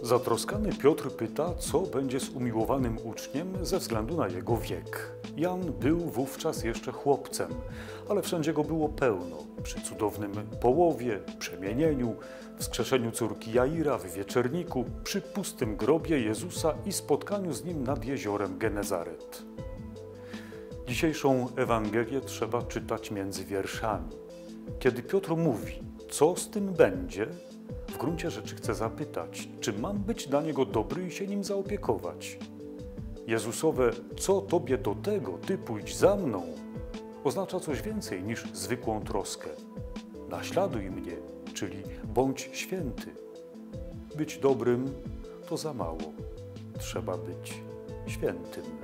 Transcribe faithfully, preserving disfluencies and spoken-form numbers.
Zatroskany Piotr pyta, co będzie z umiłowanym uczniem ze względu na jego wiek. Jan był wówczas jeszcze chłopcem, ale wszędzie go było pełno. Przy cudownym połowie, przemienieniu, wskrzeszeniu córki Jaira w wieczerniku, przy pustym grobie Jezusa i spotkaniu z nim nad jeziorem Genezaret. Dzisiejszą Ewangelię trzeba czytać między wierszami. Kiedy Piotr mówi, co z tym będzie, w gruncie rzeczy chce zapytać, czy mam być dla niego dobry i się nim zaopiekować. Jezusowe "co tobie do tego, ty pójdź za mną" oznacza coś więcej niż zwykłą troskę. Naśladuj mnie, czyli bądź święty. Być dobrym to za mało. Trzeba być świętym.